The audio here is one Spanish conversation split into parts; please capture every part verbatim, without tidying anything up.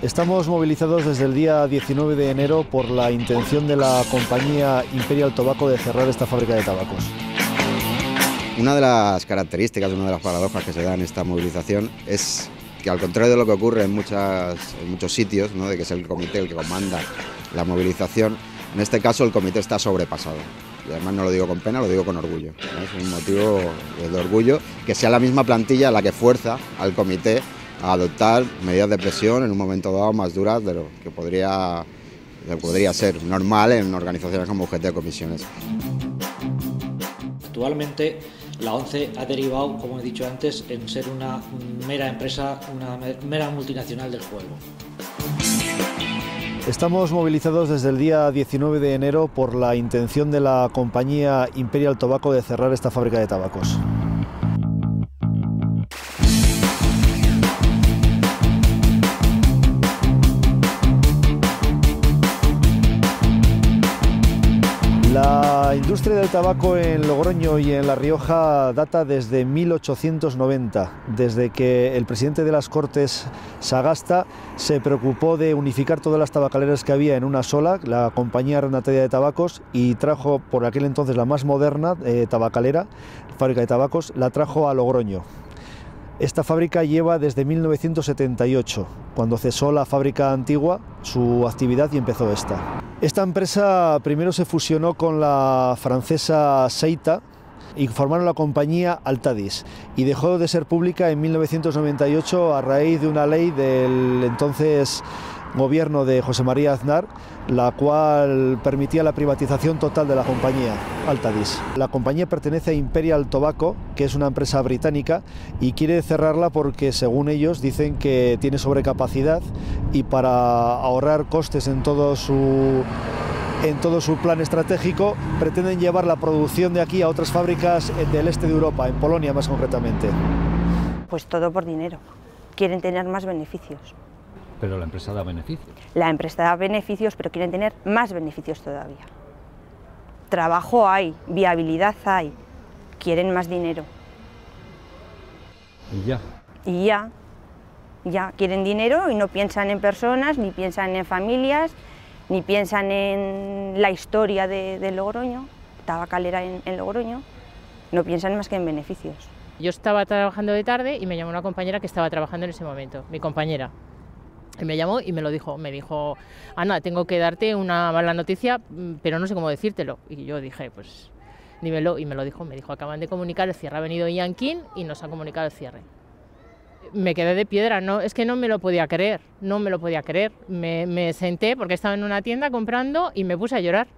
Estamos movilizados desde el día diecinueve de enero por la intención de la compañía Imperial Tobacco de cerrar esta fábrica de tabacos. Una de las características, una de las paradojas que se da en esta movilización es que, al contrario de lo que ocurre en, muchas, en muchos sitios, ¿no?, de que es el comité el que comanda la movilización, en este caso el comité está sobrepasado. Y además no lo digo con pena, lo digo con orgullo, ¿no? Es un motivo de orgullo que sea la misma plantilla la que fuerza al comité a adoptar medidas de presión en un momento dado más duras de lo que podría, de lo que podría ser normal en organizaciones como U G T de comisiones. Actualmente la ONCE ha derivado, como he dicho antes, en ser una mera empresa, una mera multinacional del juego. Estamos movilizados desde el día diecinueve de enero por la intención de la compañía Imperial Tobacco de cerrar esta fábrica de tabacos. La industria del tabaco en Logroño y en La Rioja data desde mil ochocientos noventa, desde que el presidente de las Cortes, Sagasta, se preocupó de unificar todas las tabacaleras que había en una sola, la Compañía Arrendataria de Tabacos, y trajo por aquel entonces la más moderna eh, tabacalera, fábrica de tabacos, la trajo a Logroño. Esta fábrica lleva desde mil novecientos setenta y ocho, cuando cesó la fábrica antigua su actividad y empezó esta. Esta empresa primero se fusionó con la francesa Seita y formaron la compañía Altadis, y dejó de ser pública en mil novecientos noventa y ocho a raíz de una ley del entonces gobierno de José María Aznar, la cual permitía la privatización total de la compañía Altadis. La compañía pertenece a Imperial Tobacco, que es una empresa británica, y quiere cerrarla porque, según ellos, dicen que tiene sobrecapacidad, y para ahorrar costes en todo su en todo su plan estratégico pretenden llevar la producción de aquí a otras fábricas del este de Europa, en Polonia más concretamente. Pues todo por dinero. Quieren tener más beneficios. Pero la empresa da beneficios. La empresa da beneficios, pero quieren tener más beneficios todavía. Trabajo hay, viabilidad hay, quieren más dinero. Y ya. Y ya, ya, quieren dinero y no piensan en personas, ni piensan en familias, ni piensan en la historia de, de Logroño, tabacalera en, en Logroño, no piensan más que en beneficios. Yo estaba trabajando de tarde y me llamó una compañera que estaba trabajando en ese momento, mi compañera. Y me llamó y me lo dijo, me dijo, Ana, tengo que darte una mala noticia, pero no sé cómo decírtelo. Y yo dije, pues dímelo, y me lo dijo, me dijo, acaban de comunicar el cierre, ha venido Yankin y nos han comunicado el cierre. Me quedé de piedra, no, es que no me lo podía creer, no me lo podía creer. Me, me senté porque estaba en una tienda comprando y me puse a llorar,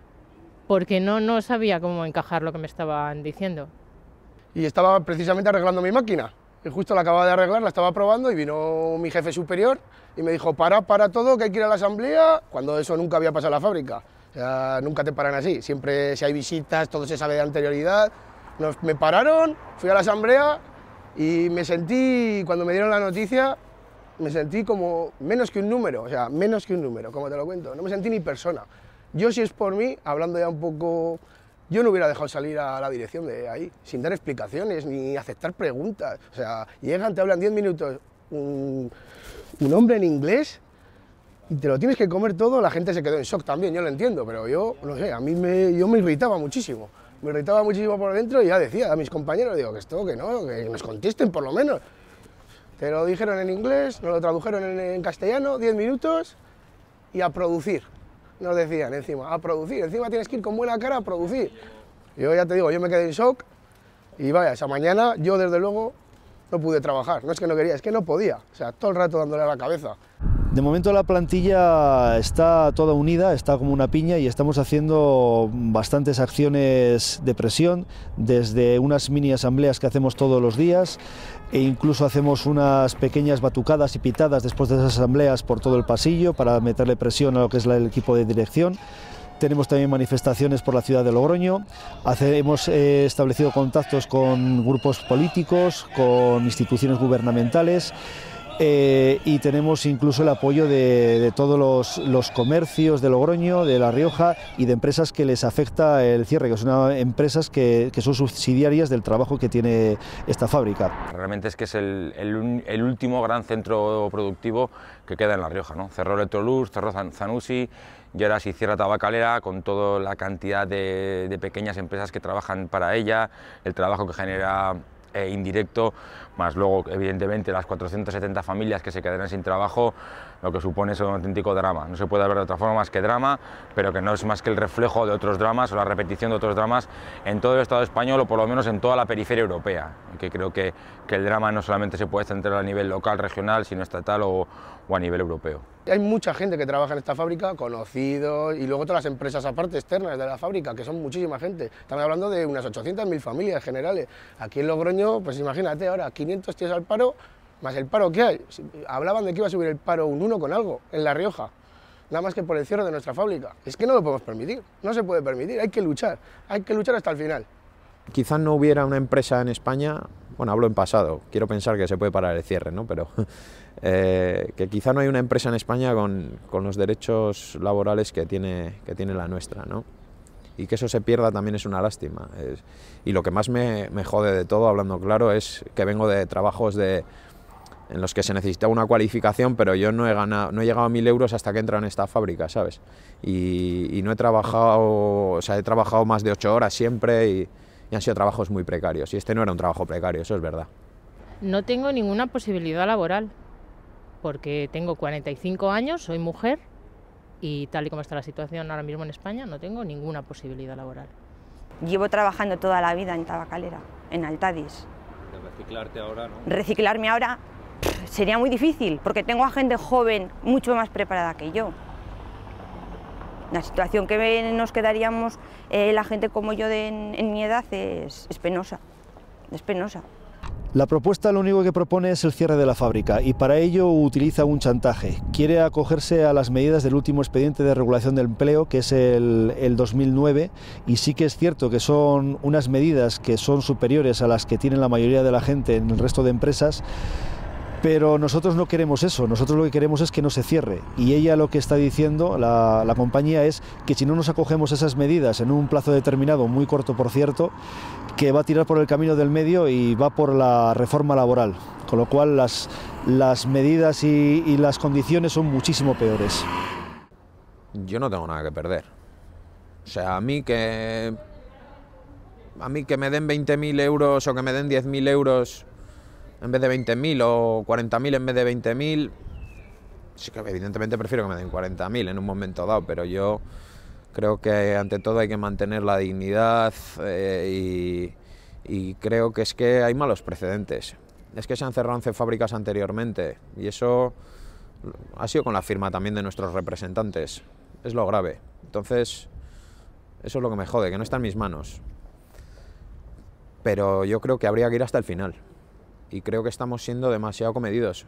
porque no, no sabía cómo encajar lo que me estaban diciendo. Y estaba precisamente arreglando mi máquina. Y justo la acababa de arreglar, la estaba probando y vino mi jefe superior y me dijo, para, para todo, que hay que ir a la asamblea, cuando eso nunca había pasado en la fábrica. O sea, nunca te paran así, siempre si hay visitas, todo se sabe de anterioridad. Nos, me pararon, fui a la asamblea y me sentí, cuando me dieron la noticia, me sentí como menos que un número, o sea, menos que un número, como te lo cuento, no me sentí ni persona. Yo, si es por mí, hablando ya un poco... Yo no hubiera dejado salir a la dirección de ahí, sin dar explicaciones ni aceptar preguntas. O sea, llegan, te hablan diez minutos un, un hombre en inglés y te lo tienes que comer todo. La gente se quedó en shock también, yo lo entiendo, pero yo, no sé, a mí me, yo me irritaba muchísimo. Me irritaba muchísimo por dentro y ya decía a mis compañeros, digo, que esto, que no, que nos contesten por lo menos. Te lo dijeron en inglés, nos lo tradujeron en, en castellano, diez minutos y a producir. Nos decían encima, a producir, encima tienes que ir con buena cara a producir. Yo ya te digo, yo me quedé en shock y vaya, esa mañana yo desde luego no pude trabajar, no es que no quería, es que no podía, o sea, todo el rato dándole a la cabeza. De momento la plantilla está toda unida, está como una piña, y estamos haciendo bastantes acciones de presión, desde unas mini asambleas que hacemos todos los días, e incluso hacemos unas pequeñas batucadas y pitadas después de esas asambleas por todo el pasillo para meterle presión a lo que es el equipo de dirección. Tenemos también manifestaciones por la ciudad de Logroño. Hace, hemos eh, establecido contactos con grupos políticos, con instituciones gubernamentales, Eh, y tenemos incluso el apoyo de, de todos los, los comercios de Logroño, de La Rioja y de empresas que les afecta el cierre, que son una, empresas que, que son subsidiarias del trabajo que tiene esta fábrica. Realmente es que es el, el, el último gran centro productivo que queda en La Rioja, ¿no? Cerró Electrolux, cerró Zanussi y ahora sí cierra Tabacalera, con toda la cantidad de, de pequeñas empresas que trabajan para ella, el trabajo que genera Eh, indirecto, más luego evidentemente las cuatrocientas setenta familias que se quedarán sin trabajo, lo que supone es un auténtico drama. No se puede ver de otra forma más que drama, pero que no es más que el reflejo de otros dramas o la repetición de otros dramas en todo el Estado español o por lo menos en toda la periferia europea, que creo que, que el drama no solamente se puede centrar a nivel local, regional, sino estatal o, o a nivel europeo. Hay mucha gente que trabaja en esta fábrica, conocidos, y luego todas las empresas aparte externas de la fábrica, que son muchísima gente. Estamos hablando de unas ochocientas mil familias generales. Aquí en Logroño, pues imagínate ahora, quinientos tíos al paro, más el paro que hay. Hablaban de que iba a subir el paro un uno con algo en La Rioja, nada más que por el cierre de nuestra fábrica. Es que no lo podemos permitir, no se puede permitir, hay que luchar, hay que luchar hasta el final. Quizás no hubiera una empresa en España, bueno, hablo en pasado, quiero pensar que se puede parar el cierre, ¿no? Pero eh, que quizá no hay una empresa en España con, con los derechos laborales que tiene, que tiene la nuestra, ¿no? Y que eso se pierda también es una lástima. Es, y lo que más me, me jode de todo, hablando claro, es que vengo de trabajos de, en los que se necesitaba una cualificación, pero yo no he, ganado, no he llegado a mil euros hasta que entro en esta fábrica, ¿sabes? Y, y no he trabajado, o sea, he trabajado más de ocho horas siempre y, y han sido trabajos muy precarios. Y este no era un trabajo precario, eso es verdad. No tengo ninguna posibilidad laboral, porque tengo cuarenta y cinco años, soy mujer, y tal y como está la situación ahora mismo en España, no tengo ninguna posibilidad laboral. Llevo trabajando toda la vida en Tabacalera, en Altadis. Reciclarte ahora, ¿no? Reciclarme ahora pff, sería muy difícil, porque tengo a gente joven mucho más preparada que yo. La situación que nos quedaríamos eh, la gente como yo de, en, en mi edad es, es penosa, es penosa. La propuesta lo único que propone es el cierre de la fábrica y para ello utiliza un chantaje. Quiere acogerse a las medidas del último expediente de regulación del empleo, que es el, el dos mil nueve, y sí que es cierto que son unas medidas que son superiores a las que tienen la mayoría de la gente en el resto de empresas, pero nosotros no queremos eso, nosotros lo que queremos es que no se cierre. Y ella lo que está diciendo, la, la compañía, es que si no nos acogemos a esas medidas en un plazo determinado, muy corto por cierto, que va a tirar por el camino del medio y va por la reforma laboral, con lo cual las, las medidas y, y las condiciones son muchísimo peores. Yo no tengo nada que perder. O sea, a mí que, a mí que me den veinte mil euros o que me den diez mil euros en vez de veinte mil o cuarenta mil en vez de veinte mil, sí que evidentemente prefiero que me den cuarenta mil en un momento dado, pero yo creo que ante todo hay que mantener la dignidad eh, y, y creo que es que hay malos precedentes. Es que se han cerrado once fábricas anteriormente y eso ha sido con la firma también de nuestros representantes. Es lo grave. Entonces, eso es lo que me jode, que no está en mis manos. Pero yo creo que habría que ir hasta el final. Y creo que estamos siendo demasiado comedidos.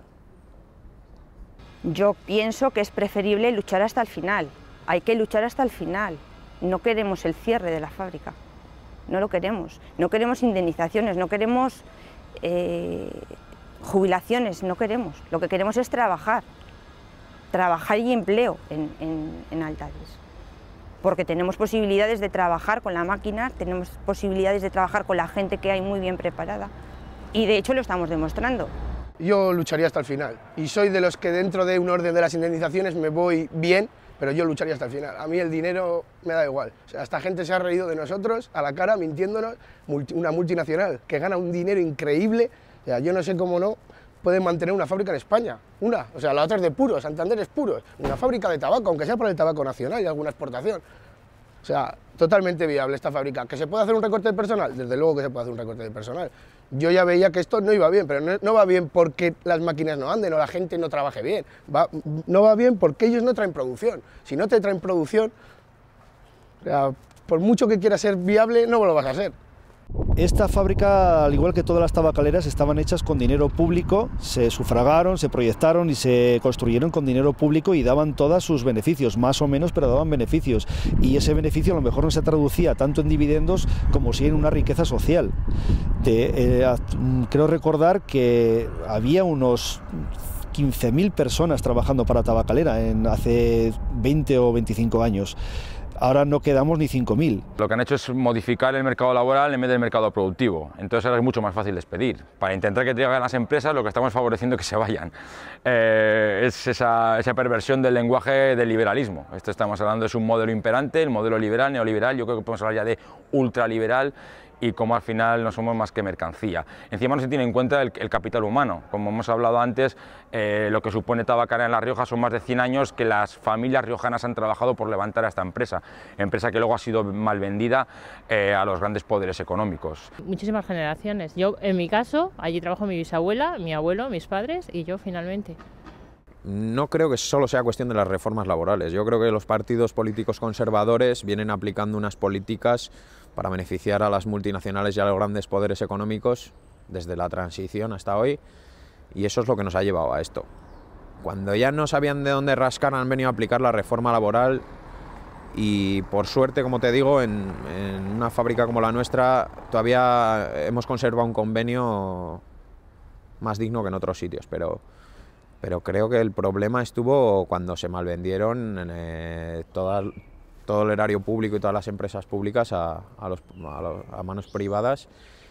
Yo pienso que es preferible luchar hasta el final. Hay que luchar hasta el final. No queremos el cierre de la fábrica. No lo queremos. No queremos indemnizaciones, no queremos eh, jubilaciones, no queremos. Lo que queremos es trabajar. Trabajar y empleo en, en, en Altadis. Porque tenemos posibilidades de trabajar con la máquina, tenemos posibilidades de trabajar con la gente que hay muy bien preparada. Y de hecho lo estamos demostrando. Yo lucharía hasta el final y soy de los que dentro de un orden de las indemnizaciones me voy bien, pero yo lucharía hasta el final. A mí el dinero me da igual. O sea, esta gente se ha reído de nosotros a la cara mintiéndonos, una multinacional que gana un dinero increíble. O sea, yo no sé cómo no pueden mantener una fábrica en España, una. O sea, la otra es de puros, Santander es puros, una fábrica de tabaco, aunque sea por el tabaco nacional y alguna exportación. O sea, totalmente viable esta fábrica. ¿Que se puede hacer un recorte de personal? Desde luego que se puede hacer un recorte de personal. Yo ya veía que esto no iba bien, pero no, no va bien porque las máquinas no anden o la gente no trabaje bien. Va, no va bien porque ellos no traen producción. Si no te traen producción, o sea, por mucho que quieras ser viable, no lo vas a hacer. Esta fábrica, al igual que todas las tabacaleras, estaban hechas con dinero público, se sufragaron, se proyectaron y se construyeron con dinero público y daban todos sus beneficios, más o menos, pero daban beneficios. Y ese beneficio a lo mejor no se traducía tanto en dividendos como sí en una riqueza social. De, eh, creo recordar que había unos quince mil personas trabajando para Tabacalera en hace veinte o veinticinco años. Ahora no quedamos ni cinco mil. Lo que han hecho es modificar el mercado laboral en vez del mercado productivo. Entonces ahora es mucho más fácil despedir. Para intentar que lleguen las empresas, lo que estamos favoreciendo es que se vayan. Eh, es esa, esa perversión del lenguaje del liberalismo. Esto estamos hablando, es un modelo imperante, el modelo liberal, neoliberal. Yo creo que podemos hablar ya de ultraliberal, y como al final no somos más que mercancía. Encima no se tiene en cuenta el, el capital humano. Como hemos hablado antes, eh, lo que supone Tabacalera en La Rioja son más de cien años que las familias riojanas han trabajado por levantar a esta empresa, empresa que luego ha sido mal vendida eh, a los grandes poderes económicos. Muchísimas generaciones. Yo, en mi caso, allí trabajo mi bisabuela, mi abuelo, mis padres y yo finalmente. No creo que solo sea cuestión de las reformas laborales. Yo creo que los partidos políticos conservadores vienen aplicando unas políticas para beneficiar a las multinacionales y a los grandes poderes económicos desde la transición hasta hoy, y eso es lo que nos ha llevado a esto. Cuando ya no sabían de dónde rascar, han venido a aplicar la reforma laboral y, por suerte, como te digo, en, en una fábrica como la nuestra todavía hemos conservado un convenio más digno que en otros sitios, pero Pero creo que el problema estuvo cuando se malvendieron eh, toda, todo el erario público y todas las empresas públicas a, a, los, a, los, a manos privadas,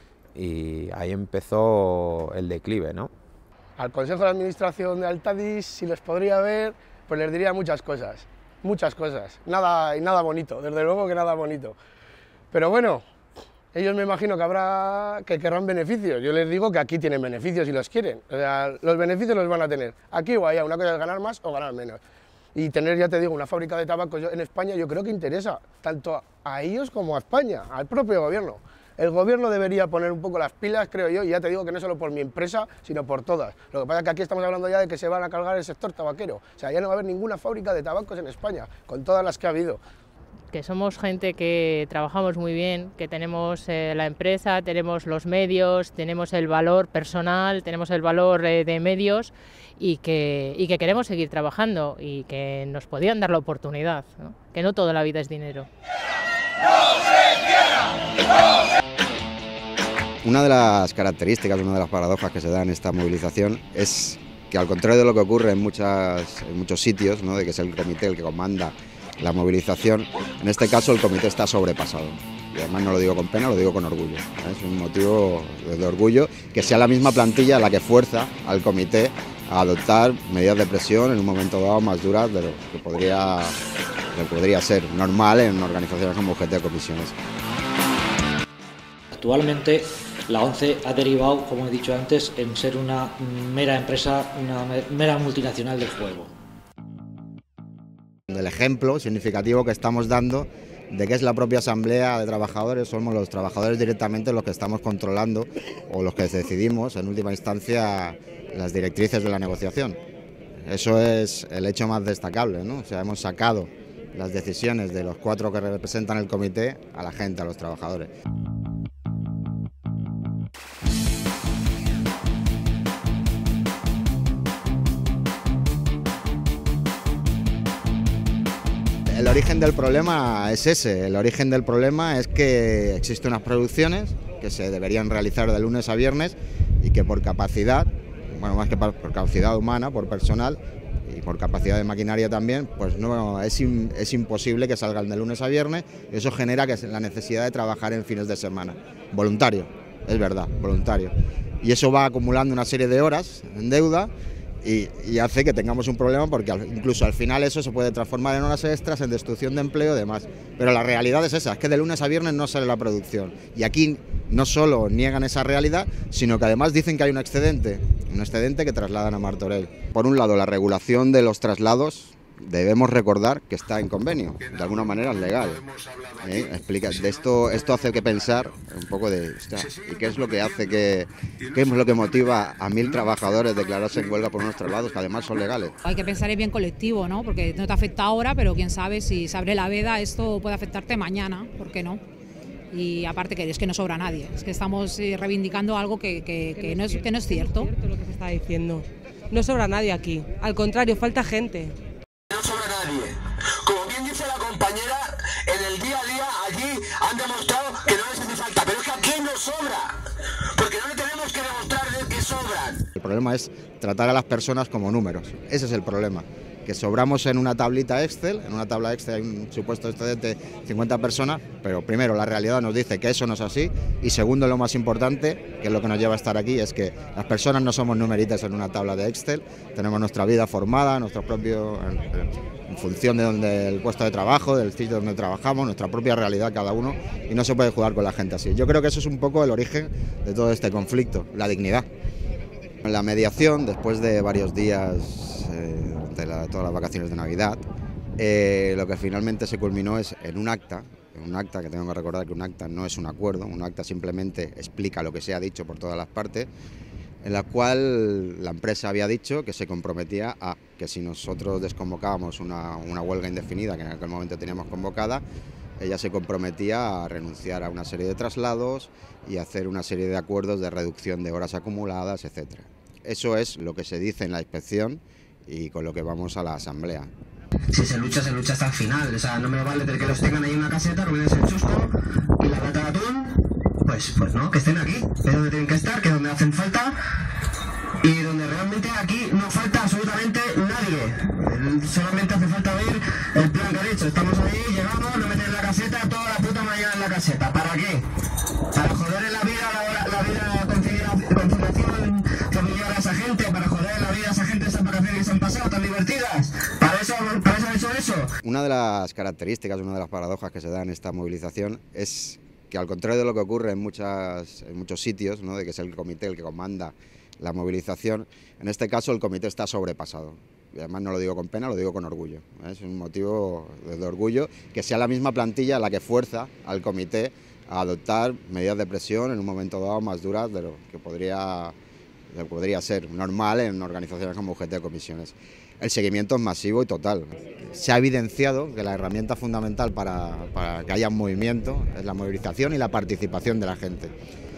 y ahí empezó el declive, ¿no? Al Consejo de Administración de Altadis, si les podría ver, pues les diría muchas cosas, muchas cosas, nada, y nada bonito, desde luego que nada bonito. Pero bueno, ellos me imagino que habrá que querrán beneficios. Yo les digo que aquí tienen beneficios si los quieren. O sea, los beneficios los van a tener aquí o allá. Una cosa es ganar más o ganar menos. Y tener, ya te digo, una fábrica de tabaco en España, yo creo que interesa tanto a ellos como a España, al propio gobierno. El gobierno debería poner un poco las pilas, creo yo, y ya te digo que no solo por mi empresa, sino por todas. Lo que pasa es que aquí estamos hablando ya de que se van a cargar el sector tabaquero. O sea, ya no va a haber ninguna fábrica de tabacos en España, con todas las que ha habido. Que somos gente que trabajamos muy bien, que tenemos eh, la empresa, tenemos los medios, tenemos el valor personal, tenemos el valor eh, de medios, y que, y que queremos seguir trabajando y que nos podían dar la oportunidad, ¿no? Que no toda la vida es dinero. Una de las características, una de las paradojas que se da en esta movilización es que, al contrario de lo que ocurre en, muchas, en muchos sitios, ¿no?, de que es el comité el que comanda la movilización, en este caso el comité está sobrepasado. Y además no lo digo con pena, lo digo con orgullo. Es un motivo de orgullo que sea la misma plantilla la que fuerza al comité a adoptar medidas de presión en un momento dado más duras de lo que podría, de lo que podría ser normal en organizaciones como G T de comisiones. Actualmente la ONCE ha derivado, como he dicho antes, en ser una mera empresa, una mera multinacional del juego. El ejemplo significativo que estamos dando de que es la propia asamblea de trabajadores, somos los trabajadores directamente los que estamos controlando o los que decidimos en última instancia las directrices de la negociación. Eso es el hecho más destacable, ¿no? O sea, hemos sacado las decisiones de los cuatro que representan el comité a la gente, a los trabajadores. El origen del problema es ese, el origen del problema es que existen unas producciones que se deberían realizar de lunes a viernes y que por capacidad, bueno, más que por capacidad humana, por personal y por capacidad de maquinaria también, pues no es, in, es imposible que salgan de lunes a viernes, y eso genera que la necesidad de trabajar en fines de semana. Voluntario, es verdad, voluntario. Y eso va acumulando una serie de horas en deuda, Y, y hace que tengamos un problema porque al, incluso al final eso se puede transformar en horas extras, en destrucción de empleo y demás. Pero la realidad es esa, es que de lunes a viernes no sale la producción. Y aquí no solo niegan esa realidad, sino que además dicen que hay un excedente, un excedente que trasladan a Martorell. Por un lado, la regulación de los traslados, debemos recordar que está en convenio, de alguna manera es legal. ¿Eh? Explica, de esto, esto hace que pensar un poco de, hostia, ¿y qué es lo que hace que, qué es lo que motiva a mil trabajadores a declararse en huelga por unos traslados que además son legales? Hay que pensar en bien colectivo, ¿no? Porque no te afecta ahora, pero quién sabe, si se abre la veda, esto puede afectarte mañana, ¿por qué no? Y aparte que es que no sobra nadie, es que estamos reivindicando algo que, que, que, no, es, que no es cierto. No es cierto lo que se está diciendo, no sobra nadie aquí, al contrario, falta gente. No sobra nadie. Como bien dice la compañera, en el día a día allí han demostrado que no les hace falta, pero es que aquí no sobra, porque no le tenemos que demostrar de que sobran. El problema es tratar a las personas como números, ese es el problema. Que sobramos en una tablita Excel, en una tabla Excel hay un supuesto excedente de cincuenta personas, pero primero la realidad nos dice que eso no es así y segundo, lo más importante, que es lo que nos lleva a estar aquí, es que las personas no somos numeritas en una tabla de Excel, tenemos nuestra vida formada, nuestro propio, en, en función de donde el puesto de trabajo, del sitio donde trabajamos, nuestra propia realidad cada uno y no se puede jugar con la gente así. Yo creo que eso es un poco el origen de todo este conflicto, la dignidad. La mediación, después de varios días eh, de la, todas las vacaciones de Navidad, eh, lo que finalmente se culminó es en un acta, un acta que tengo que recordar que un acta no es un acuerdo, un acta simplemente explica lo que se ha dicho por todas las partes, en la cual la empresa había dicho que se comprometía a que si nosotros desconvocábamos una, una huelga indefinida, que en aquel momento teníamos convocada, ella se comprometía a renunciar a una serie de traslados y a hacer una serie de acuerdos de reducción de horas acumuladas, etcétera. Eso es lo que se dice en la inspección y con lo que vamos a la asamblea. Si se lucha, se lucha hasta el final. O sea, no me vale que los tengan ahí en una caseta, comiéndose el chusco y la lata de atún. Pues, pues no, que estén aquí, que es donde tienen que estar, que es donde hacen falta. Y donde realmente aquí no falta absolutamente nadie. Solamente hace falta ver el plan que han hecho. Estamos ahí, llegamos, nos meten en la caseta, toda la puta mañana en la caseta. ¿Para qué? Para joder en la vida, la, la vida conciliación familiar a esa gente, para joder en la vida a esa gente esas vacaciones que se han pasado tan divertidas. ¿Para eso, para eso han hecho eso? Una de las características, una de las paradojas que se da en esta movilización es que al contrario de lo que ocurre en, muchas, en muchos sitios, ¿no?, de que es el comité el que comanda la movilización, en este caso el comité está sobrepasado. Y además no lo digo con pena, lo digo con orgullo. Es un motivo de orgullo que sea la misma plantilla la que fuerza al comité a adoptar medidas de presión en un momento dado más duras de lo que podría, de lo que podría ser normal en organizaciones como U G T de comisiones. El seguimiento es masivo y total. Se ha evidenciado que la herramienta fundamental para, para que haya un movimiento es la movilización y la participación de la gente.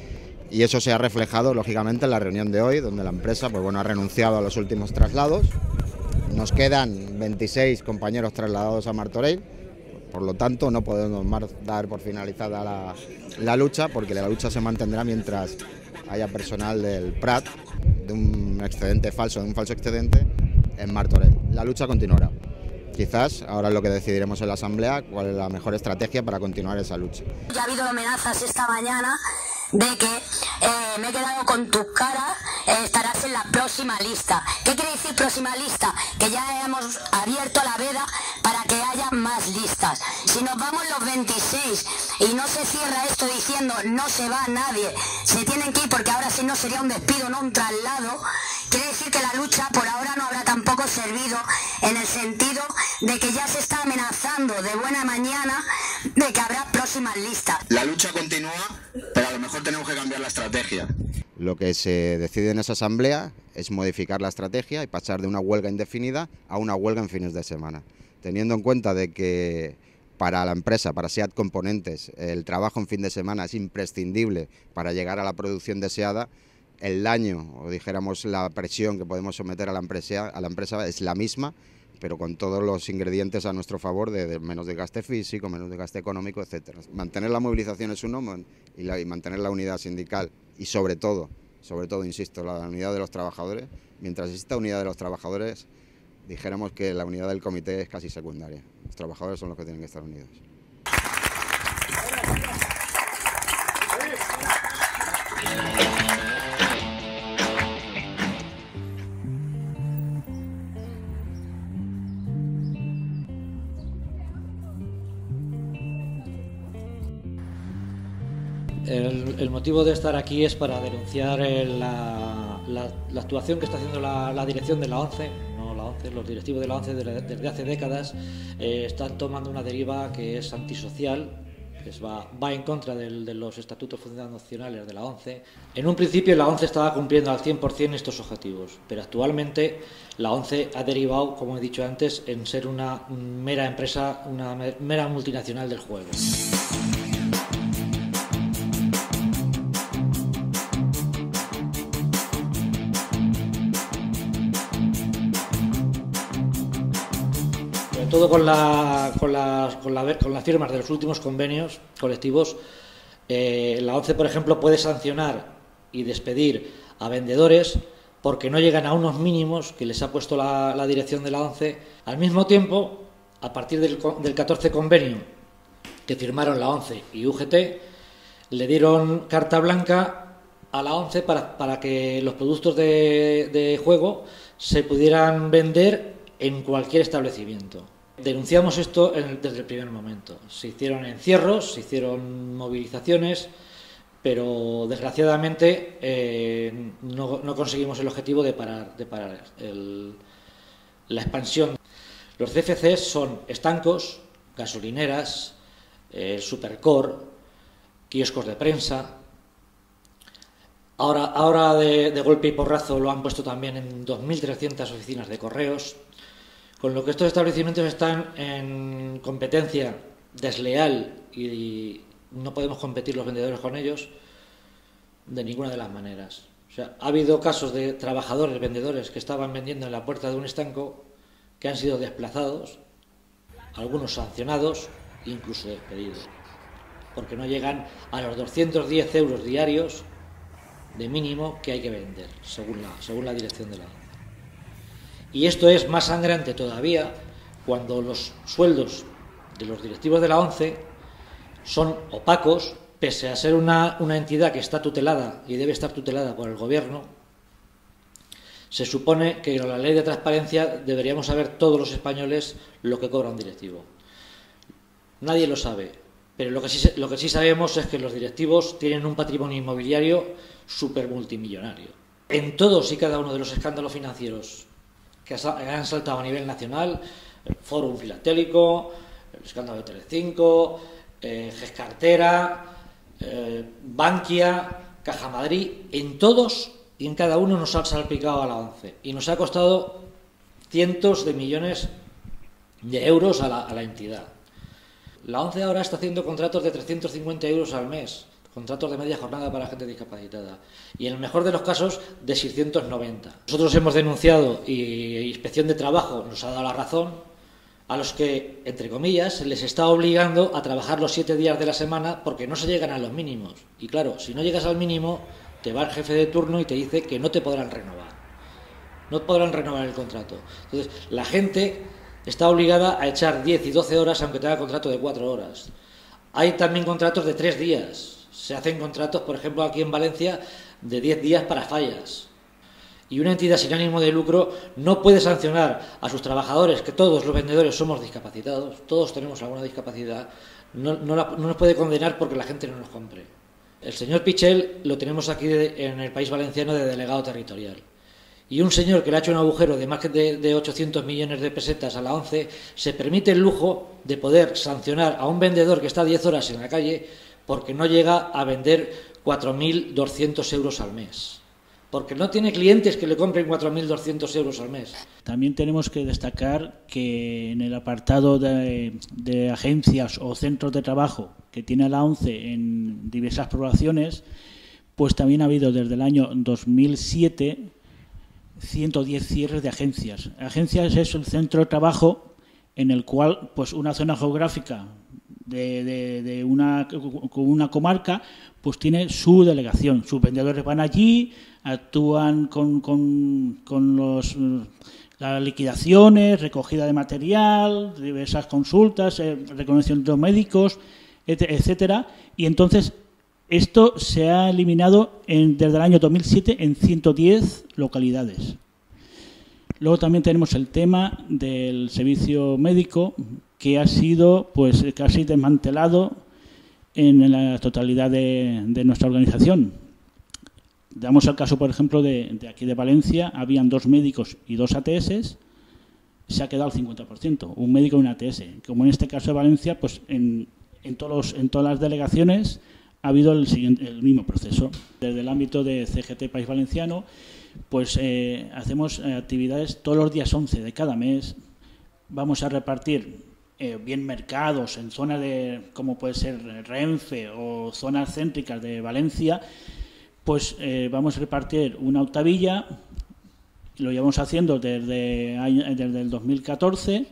Y eso se ha reflejado, lógicamente, en la reunión de hoy, donde la empresa pues, bueno, ha renunciado a los últimos traslados. Nos quedan veintiséis compañeros trasladados a Martorell, por lo tanto no podemos dar por finalizada la, la lucha, porque la lucha se mantendrá mientras haya personal del Prat, de un excedente falso, de un falso excedente, en Martorell. La lucha continuará. Quizás ahora es lo que decidiremos en la asamblea, cuál es la mejor estrategia para continuar esa lucha. Ya ha habido amenazas esta mañana de que eh, me he quedado con tu cara, eh, estarás en la próxima lista. ¿Qué quiere decir próxima lista? Que ya hemos abierto la veda para que haya más listas. Si nos vamos los veintiséis y no se cierra esto diciendo no se va nadie, se tienen que ir porque ahora sí no sería un despido, no un traslado, quiere decir que la lucha por ahora no habrá tampoco servido en el sentido de que ya se está amenazando de buena mañana de que habrá próximas listas. La lucha continúa, pero a lo mejor tenemos que cambiar la estrategia. Lo que se decide en esa asamblea es modificar la estrategia y pasar de una huelga indefinida a una huelga en fines de semana, teniendo en cuenta de que para la empresa, para SEAT Componentes, el trabajo en fin de semana es imprescindible para llegar a la producción deseada. El daño, o dijéramos la presión que podemos someter a la empresa, a la empresa es la misma, pero con todos los ingredientes a nuestro favor de, de menos desgaste físico, menos desgaste económico, etcétera. Mantener la movilización es uno y, la, y mantener la unidad sindical y sobre todo, sobre todo, insisto, la unidad de los trabajadores. Mientras exista unidad de los trabajadores, dijéramos que la unidad del comité es casi secundaria. Los trabajadores son los que tienen que estar unidos. El, el motivo de estar aquí es para denunciar el, la, la, la actuación que está haciendo la, la dirección de la ONCE, no la ONCE, los directivos de la ONCE desde, desde hace décadas eh, están tomando una deriva que es antisocial, que es, va, va en contra del, de los estatutos fundacionales de la ONCE. En un principio la ONCE estaba cumpliendo al cien por cien estos objetivos, pero actualmente la ONCE ha derivado, como he dicho antes, en ser una mera empresa, una mera multinacional del juego. Todo con, la, con, las, con, la, con las firmas de los últimos convenios colectivos, eh, la ONCE, por ejemplo, puede sancionar y despedir a vendedores porque no llegan a unos mínimos que les ha puesto la, la dirección de la ONCE. Al mismo tiempo, a partir del, del catorce convenio que firmaron la ONCE y U G T, le dieron carta blanca a la ONCE para, para que los productos de, de juego se pudieran vender en cualquier establecimiento. Denunciamos esto en, desde el primer momento. Se hicieron encierros, se hicieron movilizaciones, pero desgraciadamente eh, no, no conseguimos el objetivo de parar, de parar el, la expansión. Los C F Cs son estancos, gasolineras, eh, supercore, kioscos de prensa. Ahora, ahora de, de golpe y porrazo lo han puesto también en dos mil trescientas oficinas de correos, con lo que estos establecimientos están en competencia desleal y no podemos competir los vendedores con ellos de ninguna de las maneras. O sea, ha habido casos de trabajadores, vendedores que estaban vendiendo en la puerta de un estanco que han sido desplazados, algunos sancionados, incluso despedidos, porque no llegan a los doscientos diez euros diarios de mínimo que hay que vender, según la, según la dirección de la ONCE. Y esto es más sangrante todavía cuando los sueldos de los directivos de la ONCE son opacos, pese a ser una, una entidad que está tutelada y debe estar tutelada por el gobierno. Se supone que en la ley de transparencia deberíamos saber todos los españoles lo que cobra un directivo. Nadie lo sabe, pero lo que sí, lo que sí sabemos es que los directivos tienen un patrimonio inmobiliario súper multimillonario. En todos y cada uno de los escándalos financieros que han saltado a nivel nacional, el Fórum Filatélico, el escándalo de Telecinco, eh, Gescartera, eh, Bankia, Caja Madrid, en todos y en cada uno nos ha salpicado a la ONCE y nos ha costado cientos de millones de euros a la, a la entidad. La ONCE ahora está haciendo contratos de trescientos cincuenta euros al mes, contratos de media jornada para gente discapacitada, y en el mejor de los casos de seiscientos noventa. Nosotros hemos denunciado y Inspección de Trabajo nos ha dado la razón, a los que, entre comillas, se les está obligando a trabajar los siete días de la semana porque no se llegan a los mínimos. Y claro, si no llegas al mínimo, te va el jefe de turno y te dice que no te podrán renovar. No podrán renovar el contrato. Entonces, la gente está obligada a echar diez y doce horas aunque tenga contrato de cuatro horas. Hay también contratos de tres días. Se hacen contratos, por ejemplo, aquí en Valencia, de diez días para fallas. Y una entidad sin ánimo de lucro no puede sancionar a sus trabajadores, que todos los vendedores somos discapacitados, todos tenemos alguna discapacidad, no, no, la, no nos puede condenar porque la gente no nos compre. El señor Pichel lo tenemos aquí de, en el País Valenciano de delegado territorial. Y un señor que le ha hecho un agujero de más de, de ochocientos millones de pesetas a la ONCE se permite el lujo de poder sancionar a un vendedor que está diez horas en la calle porque no llega a vender cuatro mil doscientos euros al mes. Porque no tiene clientes que le compren cuatro mil doscientos euros al mes. También tenemos que destacar que en el apartado de, de agencias o centros de trabajo que tiene la ONCE en diversas poblaciones, pues también ha habido desde el año dos mil siete ciento diez cierres de agencias. Agencias es el centro de trabajo en el cual pues una zona geográfica de, de, de una, una comarca pues tiene su delegación. Sus vendedores van allí, actúan con, con, con los, las liquidaciones, recogida de material, diversas consultas, eh, reconocimientos médicos, etcétera. Y entonces esto se ha eliminado en, desde el año dos mil siete en ciento diez localidades. Luego también tenemos el tema del servicio médico, que ha sido pues casi desmantelado en la totalidad de, de nuestra organización. Damos el caso, por ejemplo, de, de aquí de Valencia, habían dos médicos y dos A T S, se ha quedado el cincuenta por ciento, un médico y un A T S. Como en este caso de Valencia, pues en, en, todos los, en todas las delegaciones ha habido el, siguiente, el mismo proceso. Desde el ámbito de C G T País Valenciano, pues eh, hacemos eh, actividades todos los días once de cada mes. Vamos a repartir eh, bien mercados en zonas de, como puede ser Renfe o zonas céntricas de Valencia, pues eh, vamos a repartir una octavilla. Lo llevamos haciendo desde, desde el dos mil catorce.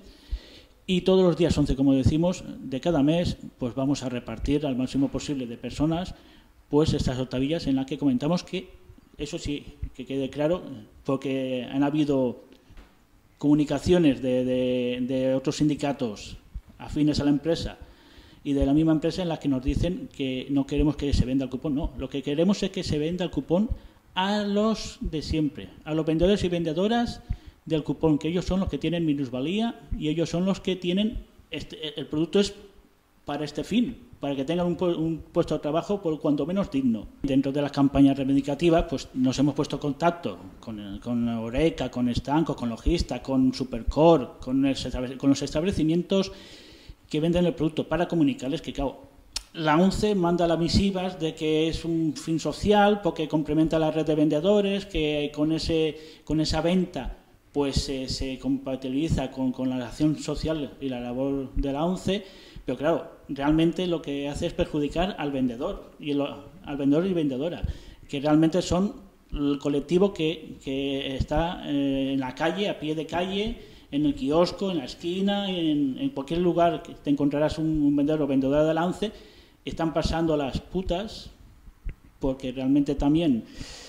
Y todos los días once, como decimos, de cada mes, pues vamos a repartir al máximo posible de personas pues estas octavillas en las que comentamos que eso sí, que quede claro, porque han habido comunicaciones de, de, de otros sindicatos afines a la empresa y de la misma empresa en las que nos dicen que no queremos que se venda el cupón. No, lo que queremos es que se venda el cupón a los de siempre, a los vendedores y vendedoras del cupón, que ellos son los que tienen minusvalía y ellos son los que tienen, este, el producto es para este fin, para que tengan un, un puesto de trabajo por cuanto menos digno. Dentro de las campañas reivindicativas, pues nos hemos puesto en contacto con, con Oreca, con Estanco, con Logista, con Supercore, con, el, con los establecimientos que venden el producto, para comunicarles que, claro, la ONCE manda las misivas de que es un fin social porque complementa la red de vendedores, que con, ese, con esa venta pues eh, se compatibiliza con, con la acción social y la labor de la ONCE, pero claro, realmente lo que hace es perjudicar al vendedor y el, al vendedor y vendedora, que realmente son el colectivo que, que está eh, en la calle, a pie de calle, en el kiosco, en la esquina, en, en cualquier lugar que te encontrarás un, un vendedor o vendedora de la ONCE, están pasando las putas, porque realmente también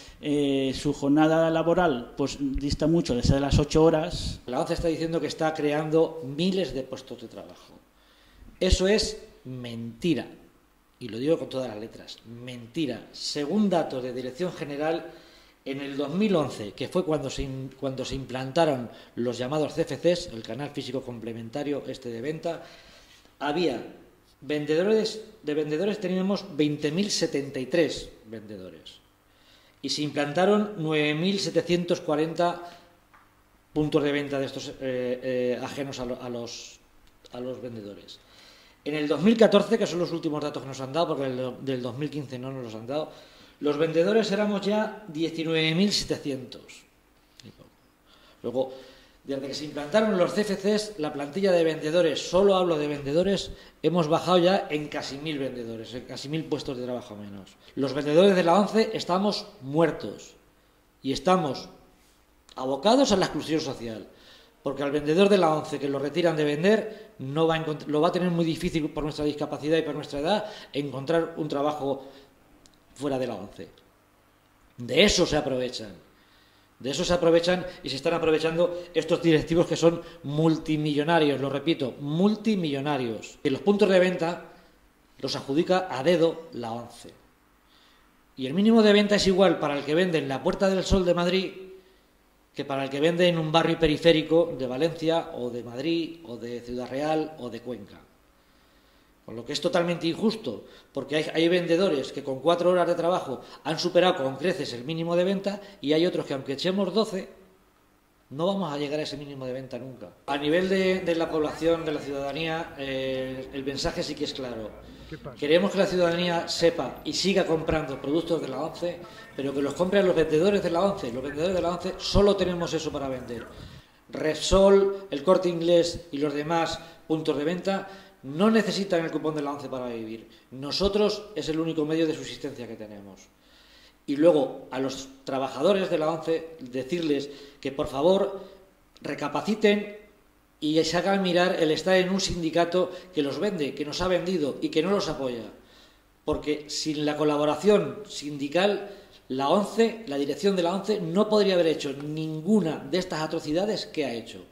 eh, su jornada laboral pues dista mucho de ser de las ocho horas. La ONCE está diciendo que está creando miles de puestos de trabajo. Eso es mentira, y lo digo con todas las letras, mentira. Según datos de Dirección General, en el dos mil once, que fue cuando se, cuando se implantaron los llamados C F Cs, el canal físico complementario este de venta, había vendedores, de vendedores teníamos veinte mil setenta y tres vendedores, y se implantaron nueve mil setecientos cuarenta puntos de venta de estos eh, eh, ajenos a, lo, a, los, a los vendedores. En el dos mil catorce, que son los últimos datos que nos han dado, porque el del dos mil quince no nos los han dado, los vendedores éramos ya diecinueve mil setecientos. Luego, desde que se implantaron los C F Cs, la plantilla de vendedores, solo hablo de vendedores, hemos bajado ya en casi mil vendedores, en casi mil puestos de trabajo menos. Los vendedores de la ONCE estamos muertos y estamos abocados a la exclusión social. Porque al vendedor de la ONCE que lo retiran de vender no va a lo va a tener muy difícil por nuestra discapacidad y por nuestra edad encontrar un trabajo fuera de la ONCE. De eso se aprovechan. De eso se aprovechan y se están aprovechando estos directivos que son multimillonarios, lo repito, multimillonarios. Y los puntos de venta los adjudica a dedo la ONCE. Y el mínimo de venta es igual para el que vende en la Puerta del Sol de Madrid que para el que vende en un barrio periférico de Valencia o de Madrid o de Ciudad Real o de Cuenca. Con lo que es totalmente injusto, porque hay, hay vendedores que con cuatro horas de trabajo han superado con creces el mínimo de venta y hay otros que aunque echemos doce, no vamos a llegar a ese mínimo de venta nunca. A nivel de, de la población, de la ciudadanía, eh, el mensaje sí que es claro. Queremos que la ciudadanía sepa y siga comprando productos de la ONCE, pero que los compren los vendedores de la ONCE. Los vendedores de la ONCE solo tenemos eso para vender. Repsol, el Corte Inglés y los demás puntos de venta no necesitan el cupón de la ONCE para vivir. Nosotros es el único medio de subsistencia que tenemos. Y luego a los trabajadores de la ONCE decirles que por favor recapaciten y se hagan mirar el estar en un sindicato que los vende, que nos ha vendido y que no los apoya. Porque sin la colaboración sindical, la ONCE, la dirección de la ONCE, no podría haber hecho ninguna de estas atrocidades que ha hecho.